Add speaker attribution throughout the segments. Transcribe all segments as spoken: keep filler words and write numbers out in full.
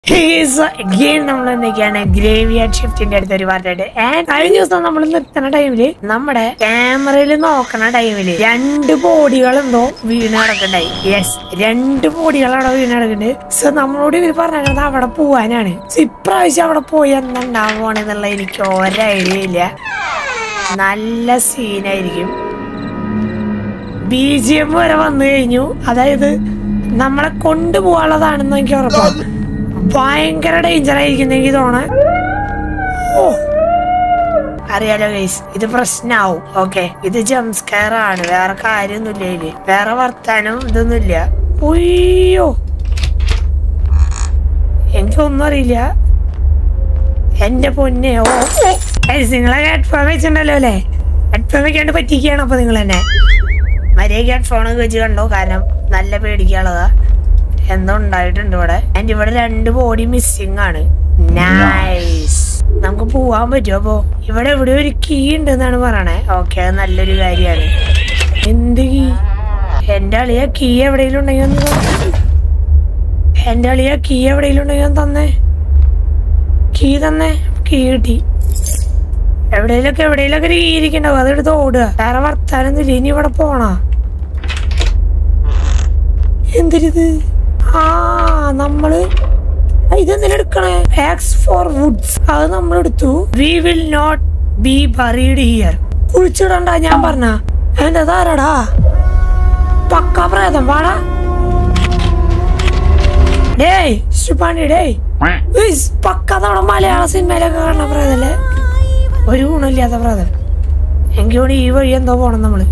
Speaker 1: നമ്മളെന്തൊക്കെയാണ് graveyard ഷിഫ്റ്റിന്റെ അടുത്തൊരു പാർട്ടായിട്ട് കഴിഞ്ഞ ദിവസം നമ്മൾ നിർത്തുന്ന ടൈമില് നമ്മുടെ ക്യാമറയിൽ നോക്കണ ടൈമില് രണ്ട് ബോഡികളെന്തോ വീണ് കിടക്കണ്ടായി. യെസ്, രണ്ട് ബോഡികൾ അവിടെ വീണ് കിടക്കുന്നുണ്ട്. സോ നമ്മളോട് ഇവർ പറഞ്ഞത് അവിടെ പോവാനാണ്. സോ ഇപ്രാവശ്യം അവിടെ പോയി എന്തുണ്ടാവുകയാണെന്നുള്ള എനിക്ക് ഒരു ഐഡിയ ഇല്ല. നല്ല സീനായിരിക്കും. ബി ജി എം വരെ വന്നു കഴിഞ്ഞു. അതായത് നമ്മളെ കൊണ്ടുപോകാനുള്ളതാണെന്ന് എനിക്ക് ഉറപ്പാണ്. ഭയങ്കര ഡേഞ്ചർ ആയിരിക്കും എനിക്ക് തോന്നണേ. ഓ അറിയാലോ ഗൈസ്, ഇത് പ്രശ്നാവും. ഓക്കെ, ഇത് ജംപ് സ്കെയർ ആണ്, വേറെ കാര്യമൊന്നുമില്ല ഇതില്, വേറെ വർത്താനം ഇതൊന്നുമില്ല. ഒയ്യോ, എനിക്കൊന്നും അറിയില്ല എന്റെ പൊന്നെ. ഓ നിങ്ങളെ ഹെഡ്ഫോൺ വെച്ചിട്ടുണ്ടല്ലോ അല്ലേ? ഹെഡ്ഫോൺ വെക്കാണ്ട് പറ്റിക്കുകയാണ് അപ്പൊ നിങ്ങൾ തന്നെ. മര്യാദയ്ക്ക് ഹെഡ്ഫോൺ വെച്ച് കണ്ടോ, കാരണം നല്ല പേടിക്കാനുള്ളതാ. എന്തോ ഉണ്ടായിട്ടുണ്ട് ഇവിടെ. ആൻഡ് ഇവിടെ രണ്ട് ബോഡി മിസ്സിംഗ് ആണ്. നൈസ്, നമുക്ക് പോവാൻ പറ്റുമോ? അപ്പോ ഇവിടെ എവിടെ ഒരു കീ ഉണ്ട് എന്നാണ് പറയണേ. ഓക്കെ, അത് നല്ലൊരു കാര്യമാണ്. എന്ത് കീ? എന്റെ അളിയ കീ എവിടെയെങ്കിലും ഉണ്ടെങ്കിൽ ഒന്ന് എന്റെ അളിയ കീ എവിടെയെങ്കിലും ഉണ്ടെങ്കിൽ ഒന്ന് തന്നേ. കീ തന്നെ, കീ കിട്ടി. എവിടെയെങ്കിലൊക്കെ എവിടെയെങ്കിലൊക്കെ ഒരു കീ ഇരിക്കണ്ടാവും, അതെടുത്ത് ഓടുക. വേറെ വർത്താനൊന്നുമില്ല. ഇനി ഇവിടെ പോണ എന്തിരിത്? ആ നമ്മള് ഇതെന്തിനാ എടുക്കണേ? ആക്സ് ഫോർ വുഡ്സ്, അത് നമ്മൾ എടുത്തു. We will not be buried here. കുഴിച്ചിടണ്ട ഞാൻ പറഞ്ഞ. എന്റെ താരടാ പക്ക പ്രേതം. വാടാ ഡേയ് ശുപാണി, ഡേയ് പക്ക നമ്മുടെ മലയാള സിനിമയിലൊക്കെ കാണുന്ന പ്രേതല്ലേ? ഒരു ഗുണമില്ലാത്ത പ്രേതം. എനിക്ക് കൂടി ഈ വഴി എന്തോ പോണം നമ്മള്.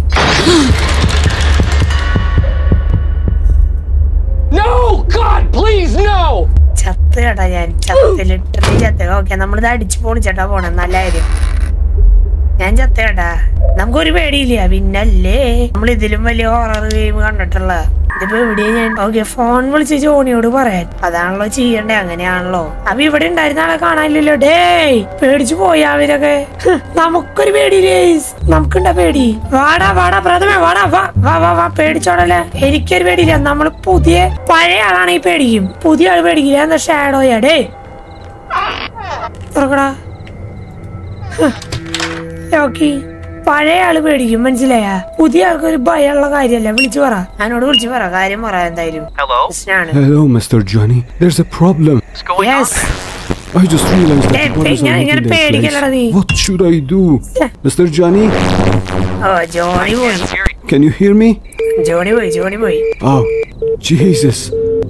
Speaker 1: ചത്ത് കേട്ടാ, ഞാൻ ചത്തിലിട്ട് ചത്ത. ഓക്കെ, നമ്മളിത് അടിച്ചു പൊളിച്ചേട്ടാ പോണേ. നല്ല കാര്യം. ഞാൻ ചത്ത കേട്ടാ, നമുക്കൊരു പേടിയില്ല. പിന്നല്ലേ നമ്മൾ ഇതിലും വലിയ ഹൊറർ ഗെയിം കണ്ടിട്ടുള്ള. ഇതിപ്പോ എവിടെയാ ഞാൻ? ഓക്കെ, ഫോൺ വിളിച്ച് ജോണിയോട് പറയാൻ. അതാണല്ലോ ചെയ്യണ്ടേ, അങ്ങനെയാണല്ലോ. അപ്പൊ ഇവിടെ ഉണ്ടായിരുന്ന ആളെ കാണാനില്ലല്ലോ. ഡേയ് പേടിച്ചു പോയാ അവരൊക്കെ. നമുക്കൊരു പേടിയില്ലേ? നമുക്കുണ്ടാ പേടി? വാടാ വാടാ പ്രഥമേ, വാടാ വാ വാ വാ വാ. പേടിച്ചോടല്ലേ? എനിക്കൊരു പേടിയില്ല. നമ്മള് പുതിയ പഴയ ആളാണെങ്കിൽ പേടിക്കും, പുതിയ ആള് പേടിക്കില്ല. എന്താ ഷാഡോയാ? ഡേ തുറക്കടാ. ഓക്കെ, പഴയ ആള് പേടിക്കും, മനസ്സിലായ? പുതിയ ആൾക്ക് ഒരു ഭയമുള്ള കാര്യമല്ല. വിളിച്ചു പറ, എന്നോട് വിളിച്ചു പറ, കാര്യം പറ. എന്തായാലും
Speaker 2: Hello, Mister Johnny. There's a problem.
Speaker 1: Yes.
Speaker 2: I just realized that the bodies are not in their place. What should I do? Mister Johnny?
Speaker 1: Oh, Johnny boy.
Speaker 2: Can you hear me?
Speaker 1: Johnny boy, Johnny boy.
Speaker 2: Oh, Jesus.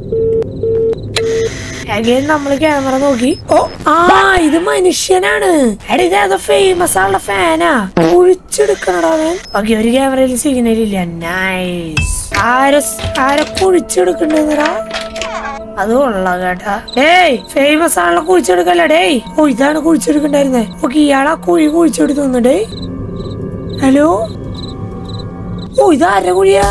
Speaker 1: Again നമ്മള് camera നോക്കി. ഓ ആ ഇത് മനുഷ്യനാണ്. എടാ ഇതേതോ famous ആളുടെ ഫാനാ. കുഴിച്ചെടുക്കണടാവൻ. Okay, ഒരു ക്യാമറയിൽ സിഗ്നൽ ഇല്ല. നൈസ്. ആരെ ആരെ കുഴിച്ചെടുക്കണ്ടെന്നടാ? അത് കൊള്ളാം കേട്ടാ. ഡേയ് ഫേമസ് ആളുടെ കുഴിച്ചെടുക്കല്ല. ഡേയ് ഓ ഇതാണ് കുഴിച്ചെടുക്കണ്ടായിരുന്നേ. ഓക്കെ, ഇയാളാ കുഴി കുഴിച്ചെടുത്തു. ഡേയ് ഹലോ. ഓ ഇതാരുടെ കുഴിയാ?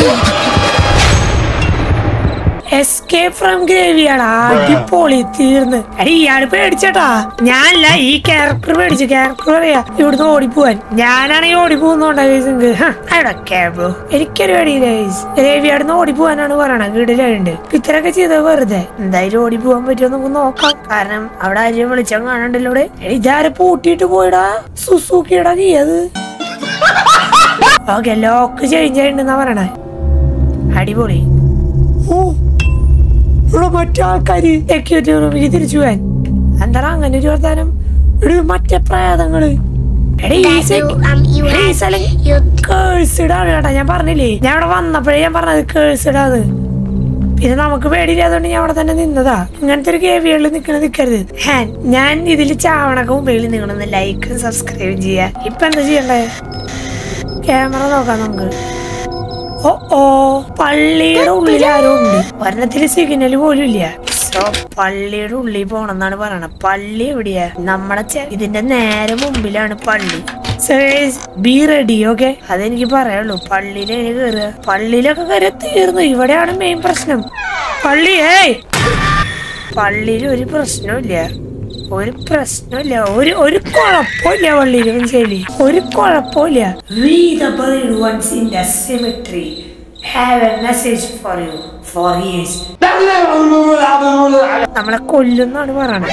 Speaker 1: Escape from graveyard. അടിപൊളി, തീർന്ന്. അടി ഇയാള് പേടിച്ചേട്ടാ. ഞാനല്ല, ഈ ക്യാരക്ടർ പേടിച്ചു. ക്യാരക്ടർ പറയാ ഇവിടുന്ന് ഓടിപ്പോവാൻ. ഞാനാണെങ്കിൽ ഓടിപ്പോകുന്നോണ്ടാ. എനിക്കൊരു പേടിയില്ല. ഗ്രേവിയാർഡിന്ന് ഓടിപ്പോവാനാണ് പറയണത്. വീടിലുണ്ട് ഇത്രയൊക്കെ ചെയ്തത് വെറുതെ. എന്തായാലും ഓടിപ്പോവാൻ പറ്റുമോ നമുക്ക് നോക്കാം. കാരണം അവിടെ ആരെയും വിളിച്ചാൽ കാണണ്ടല്ലോ. ഇവിടെ ഇതാരെ പൂട്ടിയിട്ട് പോയിടാ. സുസൂക്കിയുടെ നീ അത്. ഓക്കെ, ലോക്ക് ചേഞ്ച് ആയിട്ടുണ്ടെന്നാ പറയണേ. അടിപൊളി. ഓ ഇവിടെ മറ്റേ ആൾക്കാര് സെക്യൂരിറ്റി റൂമിൽ തിരിച്ചു പോവാൻ. എന്താ അങ്ങനെ ഒരു വർത്താനം? മറ്റേ പ്രേതങ്ങള്. കേഴ്സിഡാണ് കേട്ടാ. ഞാൻ പറഞ്ഞില്ലേ, ഞാൻ ഇവിടെ വന്നപ്പോഴേ ഞാൻ പറഞ്ഞത് കേഴ്സിഡാന്ന്. പിന്നെ നമുക്ക് പേടിയില്ലാതുകൊണ്ട് ഞാൻ അവിടെ തന്നെ നിന്നതാ. ഇങ്ങനത്തെ ഒരു കേവികളിൽ നിക്കണ നിക്കരുത്. ഞാൻ ഇതിൽ ചാവണൊക്കെ മുമ്പിൽ നിങ്ങളൊന്ന് ലൈക്കും സബ്സ്ക്രൈബും ചെയ്യാ. ഇപ്പൊ എന്താ ചെയ്യണ്ടേ? ക്യാമറ നോക്കാം നമുക്ക്. ഓ ഓ പള്ളിയുടെ ഉള്ളിൽ ആരോ ഉണ്ട്. ഒരെണ്ണത്തില് സിഗ്നല് പോലും ഇല്ല. സോ പള്ളിയുടെ ഉള്ളിൽ പോണെന്നാണ് പറയണത്. പള്ളി എവിടെയാ? നമ്മുടെ ഇതിന്റെ നേരെ മുമ്പിലാണ് പള്ളി. Be ready. ഓക്കെ, അതെനിക്ക് പറയുള്ളൂ. പള്ളിയിൽ എങ്ങനെ കയറുക? പള്ളിയിലൊക്കെ കയറി തീർന്നു. ഇവിടെയാണ് മെയിൻ പ്രശ്നം. പള്ളി ഏയ് പള്ളിയിൽ ഒരു പ്രശ്നമില്ല. ഒരു പ്രശ്നമില്ല. ഒരു ഒരു കുഴപ്പമില്ല പള്ളിയിൽ. മനസ്സിലായില്ലേ? ഒരു കുഴപ്പമില്ല. We the buried ones in the cemetery have a message for you four years നമ്മളെ കൊല്ലുന്നാണ് പറയണത്.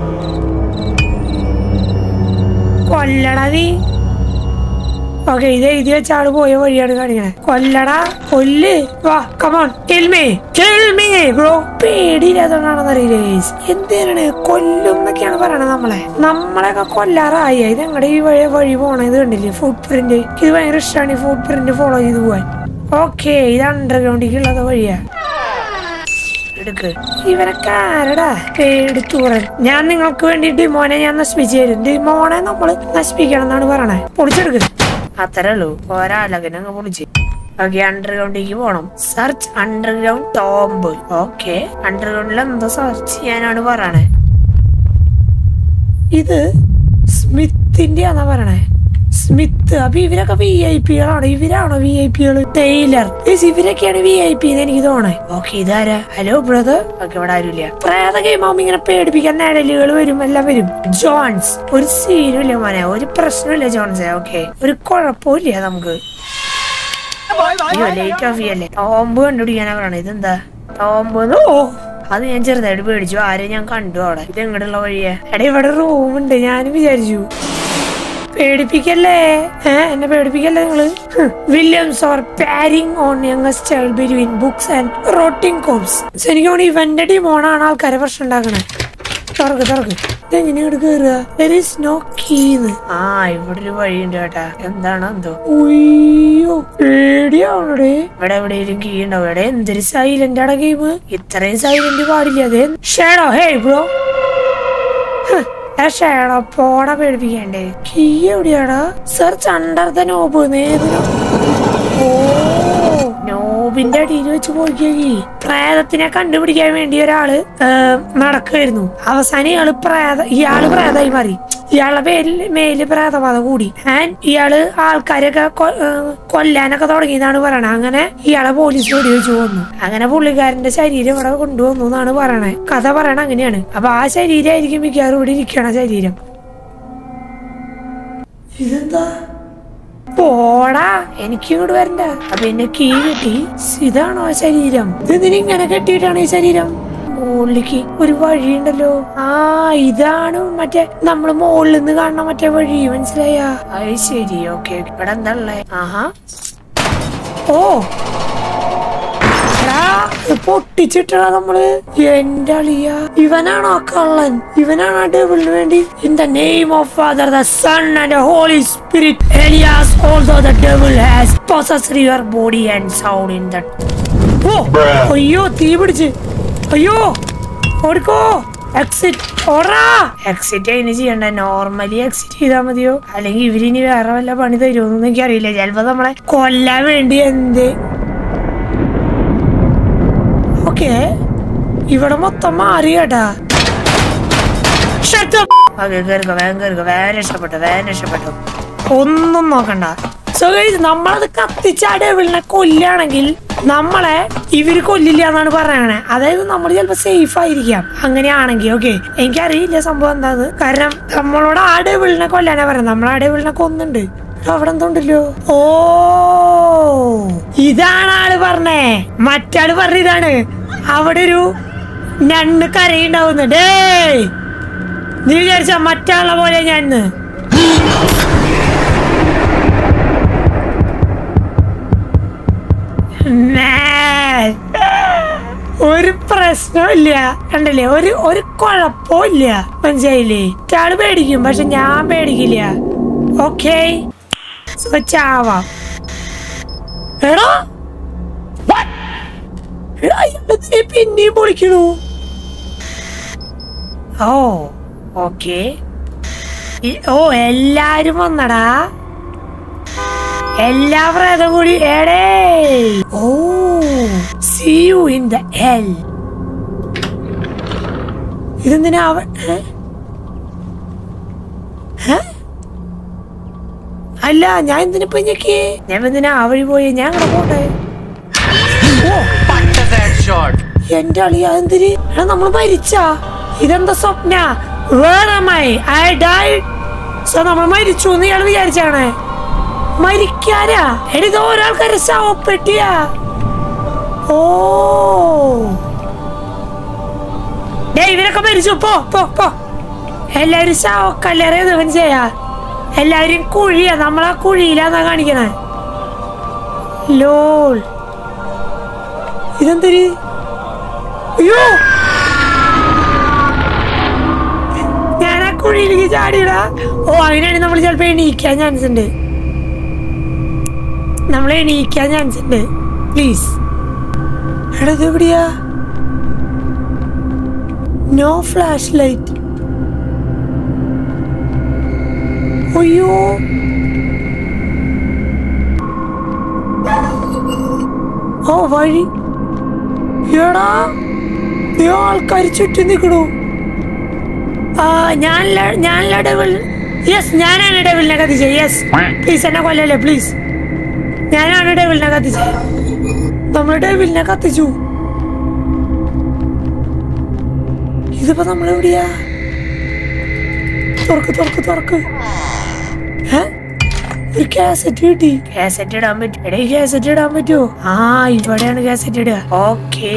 Speaker 1: കൊല്ലടാ നീ. ഓക്കെ, ഇത് എഴുതി വെച്ച ആള് പോയ വഴിയാണ് കാണിക്കണേ. കൊല്ലടാ, കൊല്ല്, വാ, come on, kill me, kill me bro. പേടിയില്ലാത്തോണ്ടാണെന്ന് അറിയില്ലേ എന്തിനാണ് കൊല്ലും എന്നൊക്കെയാണ് പറയണത്. നമ്മളെ നമ്മളെയൊക്കെ കൊല്ലാറായി. ഇത് ഞങ്ങളുടെ ഈ വഴി വഴി പോണ ഇത് കണ്ടില്ലേ, ഫുട് പ്രിന്റ്. ഇത് ഭയങ്കര ഇഷ്ടമാണ് ഈ ഫുട് പ്രിന്റ് ഫോളോ ചെയ്ത് പോവാൻ. ഓക്കെ, ഇത് അണ്ടർഗ്രൗണ്ടിക്കുള്ളത് വഴിയാ. എടുക്ക് ഇവരൊക്കെ ആരടാ പേടിത്തൂറൻ. ഞാൻ നിങ്ങൾക്ക് വേണ്ടി ഡിമോനെ ഞാൻ നശിപ്പിച്ചു തരും. ഡിമോനെ നമ്മള് നശിപ്പിക്കണം എന്നാണ് പറയണേ. പൊളിച്ചെടുക്ക്, അത്രേ ഉള്ളൂ. ഒരാളകനങ്ങ് പൊളിച്ച്. ഓക്കെ, അണ്ടർഗ്രൗണ്ടിലേക്ക് പോണം. Search underground tomb. ഓക്കെ, അണ്ടർഗ്രൗണ്ടിൽ എന്തോ സെർച്ച് ചെയ്യാനാണ് പറയണേ. ഇത് സ്മിത്തിന്റെ ആണെന്നാ പറയണേ. സ്മിത്ത്. അപ്പൊ ഇവരൊക്കെ വി ഐ പികളാണ്. ഇവരാണോ വി ഐ പികള്? ടൈലർ. ഇവരൊക്കെയാണ് വി ഐ പി എന്ന് എനിക്ക് തോന്നണേ. ഓക്കെ, ഇതാരാ? Hello brother. ഓക്കെ, ഇവിടെ ആരുമില്ല. പ്രേത ഗെയിം ആവുമ്പോ ഇങ്ങനെ പേടിപ്പിക്കാൻ നിഴലുകൾ വരും, എല്ലാം വരും. ജോൺസ്. ഒരു സീനും ഇല്ല മോനെ, ഒരു പ്രശ്നമില്ല ജോൺസേ. ഓക്കെ, ഒരു കുഴപ്പമില്ല നമുക്ക്. അയ്യോ, ലേറ്റ് ഓഫ് ചെയ്യല്ലേ. ടോംബ് കണ്ടുപിടിക്കാനാ പറയണേ. ഇതെന്താ ടോംബ്? ഓ, അത് ഞാൻ ചെറുതായിട്ട് പേടിച്ചു. ആരെയും ഞാൻ കണ്ടു അവിടെ. ഇത് എങ്ങോട്ടുള്ള വഴിയാ? എടാ, ഇവിടെ റൂമുണ്ട്. ഞാനും വിചാരിച്ചു. പേടിപ്പിക്കല്ലേ, ഏഹ് എന്നെ പേടിപ്പിക്കല്ലേ നിങ്ങള്. Williams or paring on youngest child between books and rotting corpse. എനിക്ക് തോന്നുന്നു ഇവന്റെ ടീമോണാണ് ആൾക്കാരെ പ്രശ്നം ഉണ്ടാക്കണേ. തുറക്ക് തുറക്ക്. ഇതെങ്ങനെയാണ് കേറുക? there is no key. ആ, ഇവിടെ ഒരു വഴിയുണ്ട് കേട്ടാ. എന്താണോ എന്തോ. ഉയ്യോ, പേടിയാവണേ. ഇവിടെ എവിടെയെങ്കിലും കീ ഉണ്ടാവും. ഇവിടെ എന്തൊരു സൈലന്റ് ആണ് ഗെയിം. ഇത്രയും സൈലന്റ് പാടില്ല. അതെ ഷേഡോ. ഹേ ബ്രോ, ഷേഡോ പോടാ, പേടിപ്പിക്കണ്ടേ. കീ എവിടെയാടാ? Search under the knob. ഓ, നോബിന്റെ അടിയിൽ വെച്ച് പോയി. പ്രേതത്തിനെ കണ്ടുപിടിക്കാൻ വേണ്ടി ഒരാള് നടക്കുമായിരുന്നു. അവസാനം ഇയാള് പ്രേത ഇയാള് പ്രേതമായി മാറി. ഇയാളുടെ പേരിൽ മേല് പ്രേതബാധ കൂടി. ആൻഡ് ഇയാള് ആൾക്കാരൊക്കെ കൊല്ലാനൊക്കെ തുടങ്ങിയതാണ് പറയണത്. അങ്ങനെ ഇയാളെ പോലീസ് വെടി വെച്ച് കൊന്നു. അങ്ങനെ പുള്ളിക്കാരന്റെ ശരീരം ഇവിടെ കൊണ്ടുവന്നു എന്നാണ് പറയണേ. കഥ പറയണ അങ്ങനെയാണ്. അപ്പൊ ആ ശരീരമായിരിക്കും മിക്കവാറും ഇവിടെ ഇരിക്കണ ശരീരം. ഇതെന്താ? പോടാ, എനിക്ക് ഇങ്ങോട്ട് വരണ്ട. അപ്പൊ എന്നെ കീ കിട്ടി. ഇതാണോ ആ ശരീരം? ഇതിന് ഇങ്ങനെ കെട്ടിയിട്ടാണ് ഈ ശരീരം. മുകളിലേക്ക് ഒരു വഴിയുണ്ടല്ലോ. ആ, ഇതാണ് മറ്റേ നമ്മള് മുകളിൽ നിന്ന് കാണുന്ന മറ്റേ വഴി. മനസ്സിലായ? അത് ശരി. ഓക്കെ, ഇവിടെ എന്താ ഉള്ളേ? ആഹാ, ഓ പൊട്ടിച്ചിട്ടാ നമ്മള്. എന്റെ അളിയ, ഇവനാണോ കള്ളൻ? ഇവനാണോ ഡെവിളിന് വേണ്ടി? In the name of father, the son and the holy spirit, Elias, also the devil has possessed your body and sound in the. ഓ, അയ്യോ, തീ പിടിച്ച്. അയ്യോ, ഓടിക്കോ. എക്സിറ്റ്. ഓടാ. എക്സിറ്റ് അതിന് ചെയ്യണ്ട. നോർമലി എക്സിറ്റ് ചെയ്താൽ മതിയോ? അല്ലെങ്കിൽ ഇവരിനി വേറെ വല്ല പണി തരുമോന്നൊന്നും എനിക്കറിയില്ല. ചിലപ്പോ നമ്മളെ കൊല്ലാൻ വേണ്ടി എന്ത്. ഓക്കെ, ഇവിടെ മൊത്തം മാറി കേട്ടാ. കേറുക, വേഗം കേറുക. വേറെ ഇഷ്ടപ്പെട്ടു, വേറെ ഇഷ്ടപ്പെട്ടു. ഒന്നും നോക്കണ്ട. സോ ഗൈസ്, നമ്മളത് കത്തിച്ച ഡെവിളിനെ കൊല്ലുകയാണെങ്കിൽ നമ്മളെ ഇവര് കൊല്ലില്ല എന്നാണ് പറയണേ. അതായത് നമ്മൾ ചിലപ്പോ സേഫ് ആയിരിക്കാം അങ്ങനെയാണെങ്കിൽ. ഓക്കെ, എനിക്കറിയില്ല സംഭവം എന്താന്ന്. കാരണം നമ്മളോട് ആ ഡെവിളിനെ കൊല്ലാനാ പറയുന്നത്. നമ്മൾ ആ ഡെവിളിനെ കൊന്നുണ്ട്. അവിടെ എന്തോണ്ടല്ലോ. ഓ, ഇതാണ് ആള് പറഞ്ഞേ. മറ്റാള് പറഞ്ഞ ഇതാണ്. അവിടെ ഒരു ഞണ്ട് കരയുണ്ടാവുന്നു. ഡേ, നീ വിചാരിച്ച മറ്റാളെ പോലെ ഞാൻ ഒരു പ്രശ്നമില്ല. കണ്ടില്ലേ, ഒരു ഒരു കുഴപ്പമില്ല. മനസ്സിലായില്ലേ? ആള് പേടിക്കും, പക്ഷെ ഞാൻ പേടിക്കില്ല. ഓക്കെ, ചാവാം. എടാ, പിന്നെയും പൊളിക്കണു. ഓ, ഓക്കെ. ഓ, എല്ലാരും വന്നടാ. എല്ലാ പ്രേതം കൂടി. എടേ, ഓ, see you in the hell. ഇതെന്തിനാ അവൻ? അല്ല, ഞാൻ എന്തിനിപ്പോ ഞെക്കി? ഞാൻ എന്തിനാ ആ വഴി പോയി? ഞാൻ അങ്ങനെ പോട്ടെ. എന്റെ അളിയ, എന്തിന്? എടാ, നമ്മള് മരിച്ചാ? ഇതെന്താ സ്വപ്ന? നമ്മൾ മരിച്ചു എന്ന് ഇയാൾ വിചാരിച്ചാണ്. മരിക്കാനാ? എടി, ഇത് ഒരാൾക്കാരെ ശവപ്പെട്ടിയാ. ഓ, ഇവരൊക്കെ മരിച്ചു. പോ പോ പോ എല്ലാരും ശവക്കല്ലറ ഇവൻ ചെയ്യാ. എല്ലാരും കുഴിയാ. നമ്മളാ കുഴിയിലാന്നാ കാണിക്കണേ. ലോൾ ഇതെന്തര്? അയ്യോ ഞാൻ ആ കുഴിയിലേക്ക് ചാടിയടാ. ഓ അങ്ങനെയാണെങ്കിൽ നമ്മൾ ചിലപ്പോ എണീക്കാൻ ചാൻസ് ഉണ്ട്. നമ്മൾ എണീക്കാൻ ചാൻസ് ഉണ്ട്. പ്ലീസ്. എടാ ഇത് എവിടെയാ? No flash light. അയ്യോ ഓ വഴി. എടാ ആൾക്കാർ ചുറ്റും നിൽക്കണു. ഞാനല്ല ഞാനല്ല ഡെവിൾ. യെസ് ഞാനാണ് ഡെവിളിനെ കത്തിച്ചത്. യെസ് പ്ലീസ് എന്നെ കൊല്ലല്ലേ പ്ലീസ്. ഞാനാണ് ഡെവിളിനെ കത്തിച്ചത്. നമ്മൾ ഡെവിളിനെ കത്തിച്ചു. ഇതിപ്പോ നമ്മളെവിടെയാ? തുറക്ക് തുറക്ക് തുറക്ക്. ഒരു കാസറ്റ് കിട്ടി. കാസറ്റ് ഇടാൻ പറ്റും. എടേ കാസറ്റ് ഇടാൻ പറ്റുമോ? ആ ഇവിടെയാണ് കാസറ്റ് ഇടുക. ഓക്കേ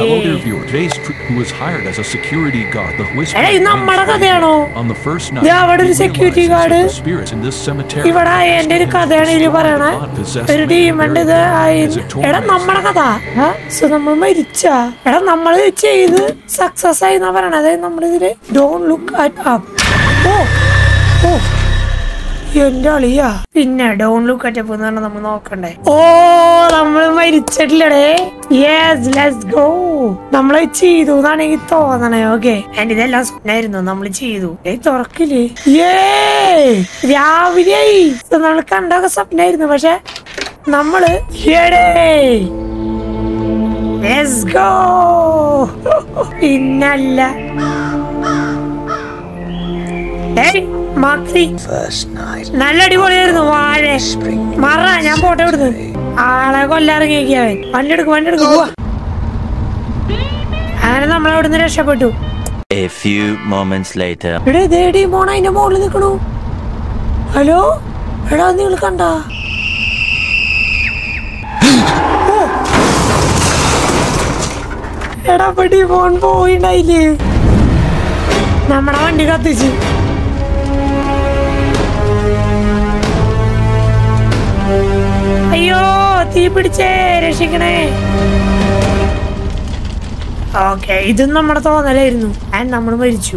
Speaker 1: നമ്മുടെ കഥയാണോ? അവിടെ ഒരു സെക്യൂരിറ്റി ഗാർഡ്. ഇവിടെ എന്റെ ഒരു കഥയാണ് ഇതിൽ പറയണേ. ഒരു ഡീമണ്ട് ഇത്. എടാ നമ്മുടെ കഥ. സോ നമ്മൾ മരിച്ച. എടാ നമ്മള് ചെയ്ത് സക്സസ് ആയി എന്നാ പറയണത്. അതായത് നമ്മളിതില് ഡോണ്ട് ലുക്ക് അറ്റ് അപ്പ്. ഓ ഓ എന്റെ അളിയാ. പിന്നെ ഡോൺ ലുക്ക് അറ്റ് അപ്പ് എന്ന് പറഞ്ഞാൽ നമ്മൾ നോക്കണ്ടേ. ഓ നമ്മള് മരിച്ചിട്ടില്ലടേ. Yes let's go. നമ്മള് ചെയ്തു എന്നാണ് എനിക്ക് തോന്നണേ. ഓക്കെ ആൻഡ് ഇതെല്ലാം സ്വപ്നായിരുന്നു. നമ്മൾ ചെയ്തു. ഏ തുറക്കില്ലേ? ഏ രാവിലെയായി. നമ്മൾ കണ്ടൊക്കെ സ്വപ്നായിരുന്നു. പക്ഷെ നമ്മള് ലെറ്റ്സ് ഗോ. പിന്നല്ല നല്ല അടിപൊളിയായിരുന്നു. വാഴ മറ ഞാൻ പോട്ടെ ഇവിടുന്ന്. ആളെ കൊല്ലാറിങ്ങിയവൻ. വണ്ടി എടുക്കും വണ്ടി എടുക്കും പോവാ. അങ്ങനെ നമ്മളവിടുന്ന് രക്ഷപ്പെട്ടു. മോണ അതിന്റെ മുകളിൽ നിൽക്കണു. ഹലോ എടാ നിങ്ങൾ കണ്ട? എടാ പടി ഫോൺ പോയിണ്ടായില്ലേ? നമ്മടെ വണ്ടി കത്തിച്ച്. അയ്യോ തീ പിടിച്ചേ രക്ഷിക്കണേ. ഓക്കെ ഇതും നമ്മുടെ തോന്നലായിരുന്നു. ആൻഡ് നമ്മൾ മരിച്ചു.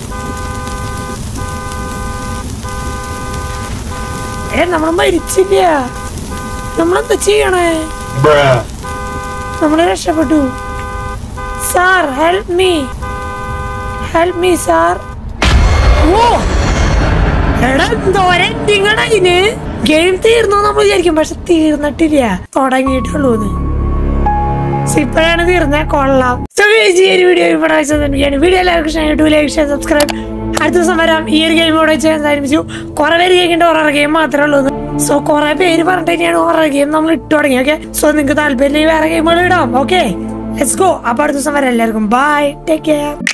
Speaker 1: ഏ നമ്മൾ മരിച്ചില്ല. നമ്മളെന്താ ചെയ്യണേ? നമ്മള് രക്ഷപ്പെട്ടു. Sir help me help me sir. ഓ എടാ എന്തോരെ എൻഡിങ്ങാണ് അതിന്. ഗെയിം തീർന്നു നമ്മൾ വിചാരിക്കും. പക്ഷെ തീർന്നിട്ടില്ല. തുടങ്ങിയിട്ടുള്ളൂന്ന്. ഇപ്പോഴാണ് തീർന്നേ. കൊള്ളാം. വീഡിയോ ഇവിടെ വെച്ചാൽ വീഡിയോ എല്ലാവർക്കും ഇഷ്ടമായി. Like share subscribe. അടുത്ത ദിവസം വരാം. ഈ ഒരു ഗെയിം ഇവിടെ വെച്ച് ആരംഭിച്ചു. കുറെ പേര് കേൾക്കേണ്ട ഹൊറർ ഗെയിം മാത്രമേ ഉള്ളൂ. സോ കുറെ പേര് പറഞ്ഞിട്ട് തന്നെയാണ് ഹൊറർ ഗെയിം നമ്മൾ ഇട്ട് തുടങ്ങി. ഓക്കെ സോ നിങ്ങൾക്ക് താല്പര്യം വേറെ ഗെയിമുകൾ ഇടാം. Okay let's go. അപ്പൊ അടുത്ത ദിവസം വരാം. എല്ലാവർക്കും ബൈ. Take care.